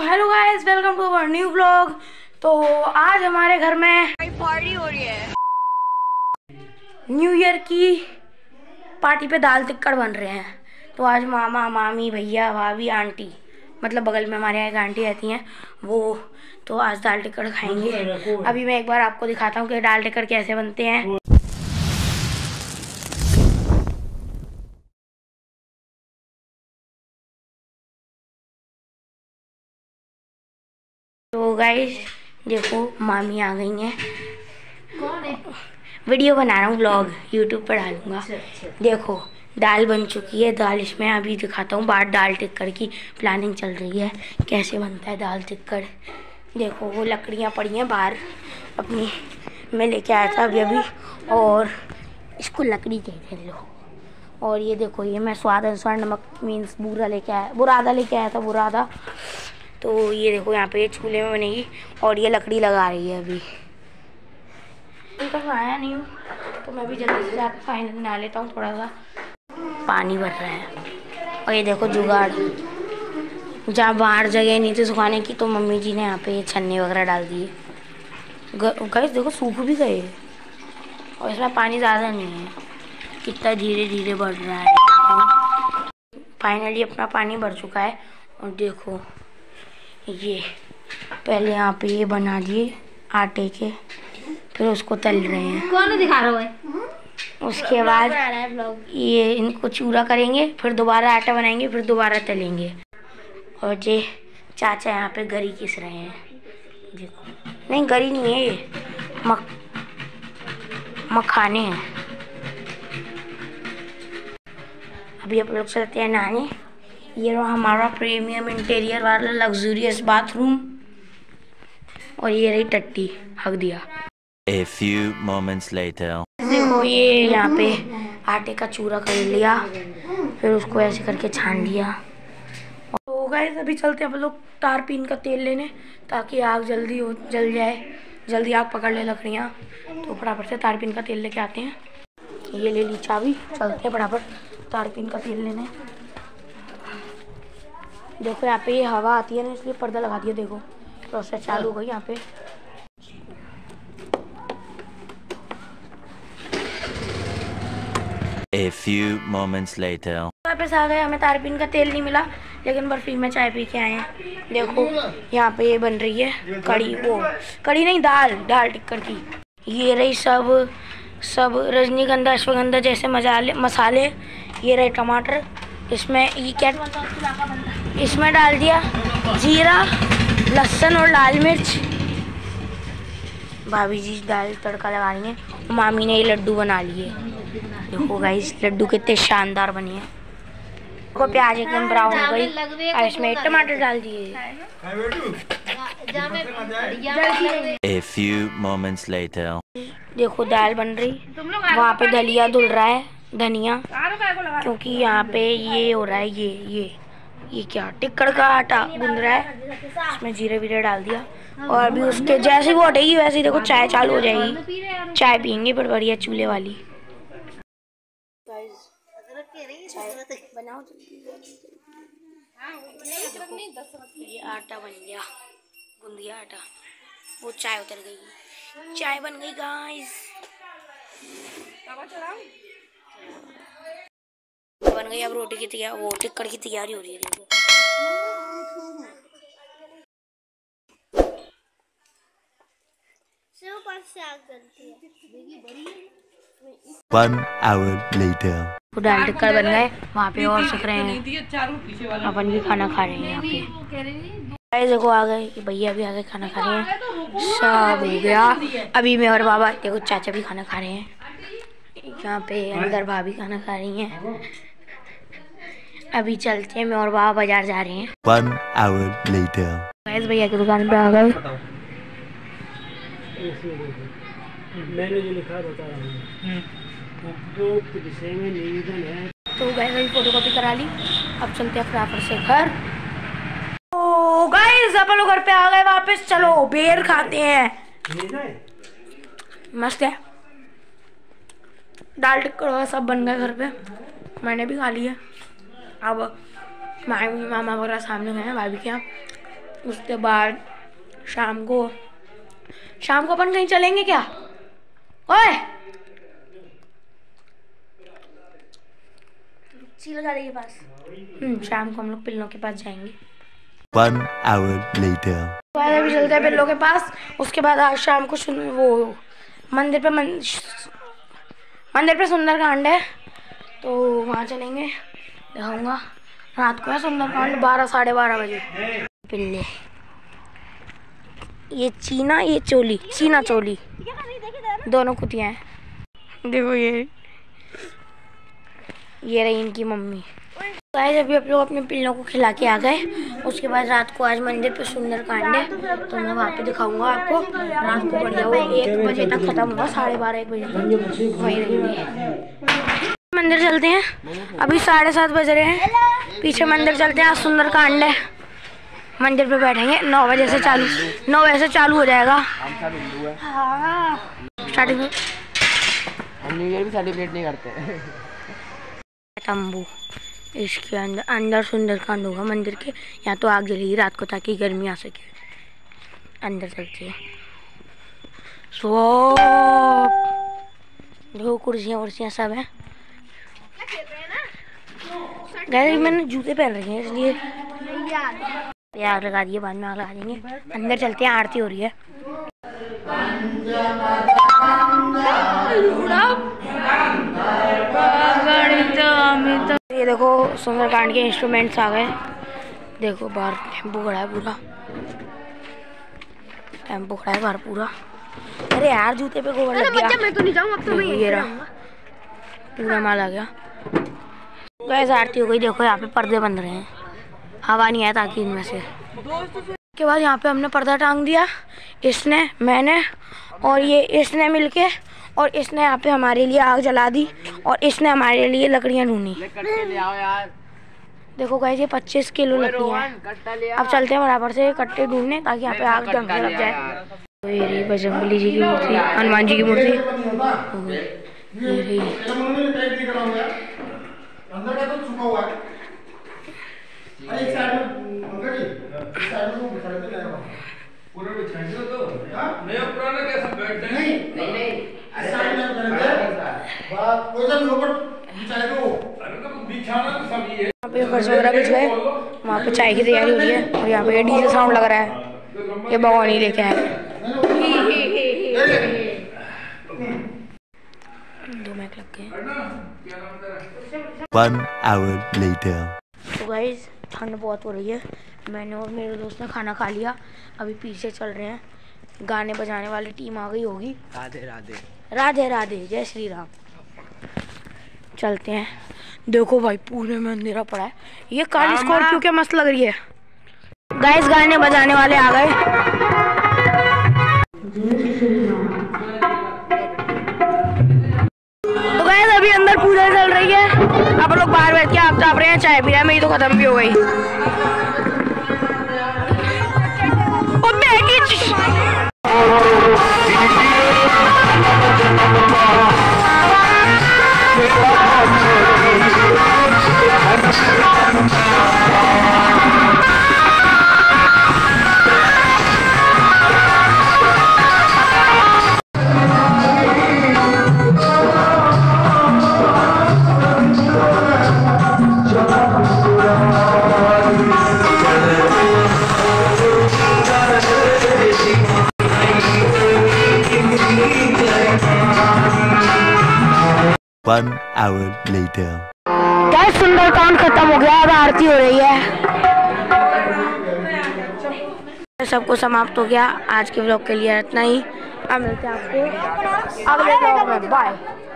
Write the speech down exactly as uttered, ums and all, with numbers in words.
Hello guys, welcome to our new vlog. तो आज हमारे घर में पार्टी हो रही है। न्यू ईयर की पार्टी पे दाल टिक्कड़ बन रहे हैं। तो आज मामा मामी भैया भाभी आंटी, मतलब बगल में हमारे यहाँ एक आंटी रहती हैं वो, तो आज दाल टिक्कड़ खाएंगे। अभी मैं एक बार आपको दिखाता हूँ कि दाल टिक्कड़ कैसे बनते हैं। तो गाइस देखो, मामी आ गई हैं। कौन है? वीडियो बना रहा हूँ, व्लॉग यूट्यूब पर डालूंगा। देखो दाल बन चुकी है। दाल इसमें अभी दिखाता हूँ। बाहर दाल टिक्कड़ की प्लानिंग चल रही है, कैसे बनता है दाल टिक्कड़। देखो वो लकड़ियाँ पड़ी हैं बाहर, अपनी मैं लेके आया था अभी अभी, और इसको लकड़ी कहते हैं लोग। और ये देखो, ये मैं स्वाद अनुसार नमक मीन्स बुरा लेके आया बुरादा लेके आया था बुरादा। तो ये देखो यहाँ पे चूल्हे में बनेगी और ये लकड़ी लगा रही है। अभी तक तो आया नहीं हूँ, तो मैं भी जल्दी से जाकर फाइनल बना लेता हूँ। थोड़ा सा पानी भर रहा है। और ये देखो जुगाड़, जहाँ बाहर जगह नहीं थी सुखाने की, तो मम्मी जी ने यहाँ पे छन्नी वगैरह डाल दिए। गाइस देखो सूख भी गए, और इसमें पानी ज़्यादा नहीं है। कितना धीरे धीरे बढ़ रहा है। फाइनली अपना पानी भर चुका है। और देखो ये पहले यहाँ पे ये बना दिए आटे के, फिर उसको तल रहे हैं। कौन दिखा रहा है? उसके बाद ये इनको चूरा करेंगे, फिर दोबारा आटा बनाएंगे, फिर दोबारा तलेंगे। और ये चाचा यहाँ पे गरी घिस रहे हैं। देखो, नहीं गरी नहीं है, ये मख मखाने हैं। अभी आप लोग चलते हैं नहाने। ये रहा हमारा प्रीमियम इंटीरियर वाला लग्जूरियस बाथरूम। और ये रही टट्टी, हक दिया। A few moments later. देखो ये यहाँ पे आटे का चूरा कर लिया, फिर उसको ऐसे करके छान लिया। तो गाइस अभी चलते हैं हम लोग तारपीन का तेल लेने, ताकि आग जल्दी हो जल जाए, जल्दी आग पकड़ ले लकड़ियाँ। तो फटाफट से तारपीन का तेल लेके आते हैं। ये ले ली चाबी, चलते हैं फटाफट तारपीन का तेल लेने। देखो यहाँ पे ये हवा आती है ना, इसलिए पर्दा लगा दिया। देखो प्रोसेस चालू हो गई यहाँ पे। A few moments later. वापस आ गए। हमें तारपीन का तेल नहीं मिला, लेकिन बर्फी में चाय पी के आए हैं। देखो यहाँ पे ये बन रही है कड़ी, वो कड़ी नहीं दाल दाल टिक्कड़ की। ये रही सब सब रजनीगंधा अश्वगंधा जैसे मसाले मसाले ये रहे टमाटर। इसमें ये क्या इसमें डाल दिया जीरा, लहसुन और लाल मिर्च। भाभी जी दाल तड़का लगा रही हैं। मामी ने ये लड्डू बना लिए। देखो गाइस लड्डू कितने शानदार बने हैं। देखो प्याज एकदम ब्राउन हो गई, और इसमें टमाटर डाल दिए। A few moments later. देखो दाल बन रही, वहाँ पे दलिया धुल रहा है, धनिया, क्योंकि यहाँ पे ये हो रहा है। ये ये ये क्या टिक्कड़ का आटा गूंद रहा है, इसमें जीरे वीरे डाल दिया। और अभी उसके जैसे वो हटेगी वैसे ही देखो चाय चालू हो जाएगी। चाय पियेंगे पर बढ़िया चूल्हे वाली। बनाओ ये आटा बन गया, गूंद गया आटा, वो चाय उतर गई, चाय बन गई गाइस। बन गई। अब रोटी की तैयारी, वो टिक्कड़ की तैयारी हो रही है। देखो One hour later. दाल टिक्कड़ बन गए, वहाँ पे और सीख रहे हैं। अपन भी खाना खा रहे हैं यहाँ पे। देखो आ गए भैया भी आ गए, खाना खा रहे हैं। सब हो गया। अभी मैं और बाबा, देखो चाचा भी खाना खा रहे हैं। यहाँ पे अंदर भाभी खाना खा रही हैं। अभी चलते हैं, मैं और बाबा बाजार जा रहे हैं। One hour later. भैया की दुकान पे आ गए। मैंने जो लिखा बता रहा हूँ, जो विषय में निवेदन है। तो गाइस अभी फोटो कॉपी करा ली। अब चलते हैं फटाफट से घर। तो गाइस अपन लोग घर पे आ गए वापस। चलो बेर खाते हैं, मस्त है। दाल टिक्कड़ सब बन गए घर पे, मैंने भी खा लिया। अब मामी मामा वगैरह सामने गए हैं भाभी के यहाँ। उसके बाद शाम को शाम को अपन कहीं चलेंगे क्या? ओए चील गाड़ी के पास। हम्म शाम को हम लोग पिल्लों के पास जाएंगे। One hour later. अभी चलते हैं पिल्लों के पास। उसके बाद आज शाम को सुन वो मंदिर पे मन, मंदिर पे सुंदरकांड है तो वहाँ चलेंगे, दिखाऊंगा। रात को है सुंदरकांड, बारह साढ़े बारह बजे। पिल्ले ये चीना, ये चोली, चीना चोली दोनों कुतियाँ हैं। देखो ये ये रही इनकी मम्मी। गाइस अभी आप लोग अपने पिल्लों को खिला के आ गए। उसके बाद रात को आज मंदिर पे सुंदरकांड है तो मैं वहाँ पे दिखाऊंगा आपको। रात को बढ़िया वो एक बजे तक खत्म होगा, साढ़े बारह एक बजे तक वहीं रहेंगे। मंदिर चलते हैं, अभी साढ़े सात बज रहे हैं। पीछे मंदिर चलते हैं, आज सुंदरकांड है। मंदिर पे बैठेंगे, नौ बजे से चालू नौ बजे से चालू हो जाएगा। स्टार्टिंग में हम न्यू ईयर भी सेलिब्रेट नहीं करते। तंबू, इसके अंदर अंदर सुंदरकांड होगा मंदिर के। यहाँ तो आग जलेगी रात को ताकि गर्मी आ सके। अंदर चलते हैं। सो देखो कुर्सियाँ वुर्सियाँ सब हैं। गाइस मैंने जूते पहन रखे हैं इसलिए आग लगा दिए, बाद में आग लगा देंगे। अंदर चलते हैं, आरती हो रही है। ये देखो सुंदरकांड के इंस्ट्रूमेंट्स आ गए। देखो बाहर टेम्पो खड़ा है, पूरा टेम्पो खड़ा है बाहर पूरा। अरे यार जूते पे गोबर लग गया। मैं तो नहीं जाऊंगा, अब तो मैं ये रहा पूरा माल आ गया। गैस आरती हो गई। देखो यहाँ पे पर्दे बन रहे हैं, हवा नहीं आया ताकि इनमें से। उसके बाद यहाँ पे हमने पर्दा टांग दिया, इसने मैंने और ये इसने मिलके, और इसने यहाँ पे हमारे लिए आग जला दी और इसने हमारे लिए लकड़ियाँ ढूंढी। देखो गाइस ये पच्चीस किलो लकड़ियाँ हैं। अब चलते हैं बराबर से कट्टे ढूंढने ताकि यहाँ पे आग ढंग से लग जाए। तो ये रही बजरंगबली जी की मूर्ति, हनुमान जी की मूर्ति। ये रही यहाँ पे फर्श वगैरह बिछ गए, वहाँ पे चाय की तैयारी हो रही है और यहाँ पे डीजे साउंड लग रहा है। ये भगवानी लेके आए। दो मैक लग गए। One hour later. तो गाइस ठंड बहुत हो रही है। मैंने और मेरे दोस्त ने खाना खा लिया, अभी पीछे चल रहे हैं। गाने बजाने वाली टीम आ गई होगी। राधे राधे राधे राधे, जय श्री राम। चलते हैं। देखो भाई पूरे में अंधेरा पड़ा है। ये काली स्कॉर्पियो क्या मस्त लग रही है। गाइस गाने बजाने वाले आ गए। तो गाइस अभी अंदर पूजा चल रही है, आप लोग बाहर बैठ के आप ताप रहे हैं, चाय पी रहे हैं। मेरी तो खत्म भी हो गई। One hour later. क्या सुंदरकांड खत्म हो गया, अब आरती हो रही है। सबको समाप्त हो गया। आज के ब्लॉग के लिए इतना ही। अब मिलते हैं आपको अगले ब्लॉग में। बाय।